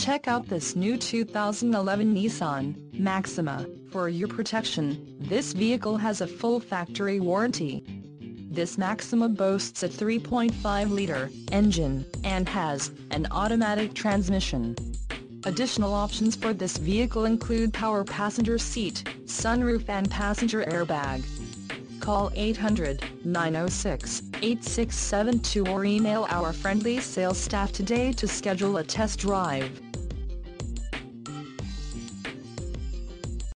Check out this new 2011 Nissan Maxima. For your protection, this vehicle has a full factory warranty. This Maxima boasts a 3.5-liter engine and has an automatic transmission. Additional options for this vehicle include power passenger seat, sunroof and passenger airbag. Call 800-906-8672 or email our friendly sales staff today to schedule a test drive.